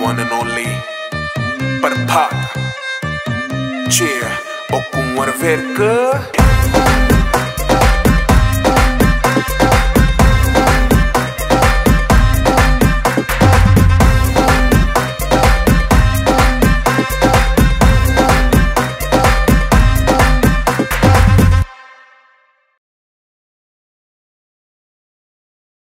one and only Prabhat Neha Malik, Kuwar Virk.